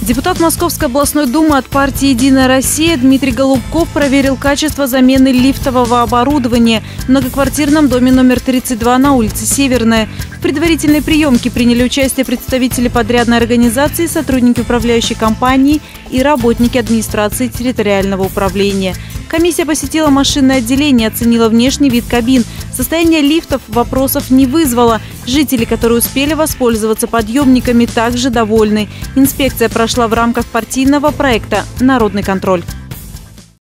Депутат Московской областной думы от партии «Единая Россия» Дмитрий Голубков проверил качество замены лифтового оборудования в многоквартирном доме номер 32 на улице Северная. В предварительной приемке приняли участие представители подрядной организации, сотрудники управляющей компании и работники администрации территориального управления. Комиссия посетила машинное отделение, оценила внешний вид кабин. Состояние лифтов вопросов не вызвало. Жители, которые успели воспользоваться подъемниками, также довольны. Инспекция прошла в рамках партийного проекта «Народный контроль».